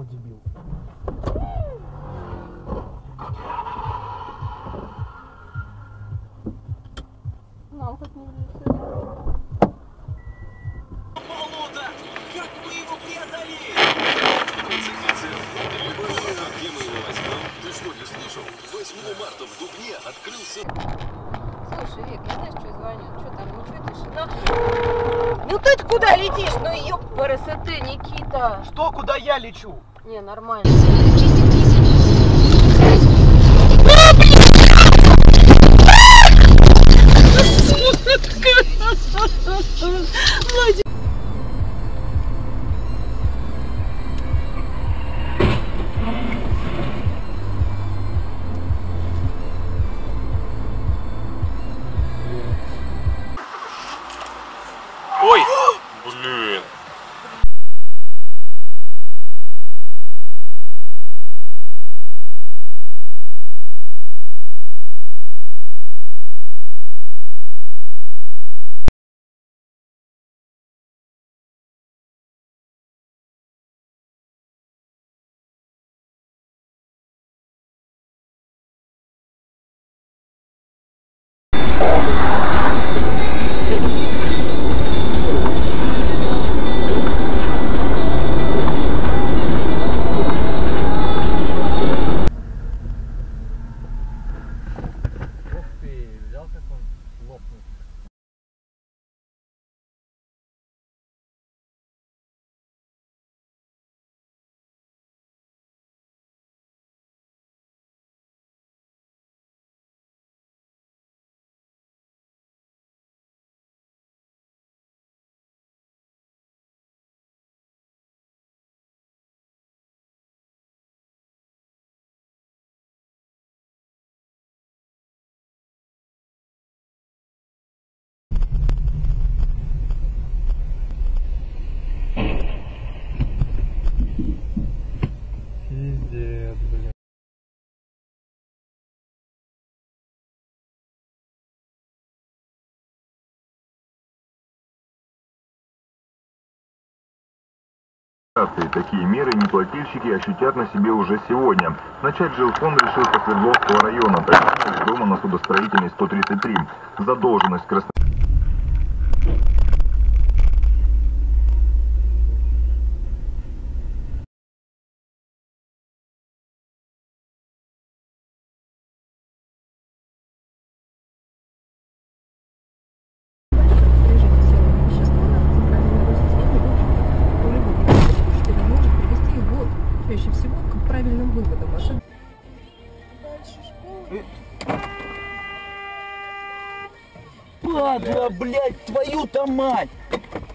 О, дебил. Нам хоть не влезет. Болото! Как мы его преодолели? Где мы его возьмем? Ты что, не слышал? 8 марта в Дубне открылся... Слушай, Вик, я знаешь, что звоню? Что там, ничего, тишина? Ну ты куда летишь? Ну ёппересоте, Никита. Что, куда я лечу? Не, нормально. Ой! Блин! Пиздец, блин. Такие меры неплательщики ощутят на себе уже сегодня. Начать жилфонд решил со Свердловского района, так дома на судостроительной 133. Задолженность Красноярска. Чаще всего к правильным выводам. Падла, блядь, твою-то мать!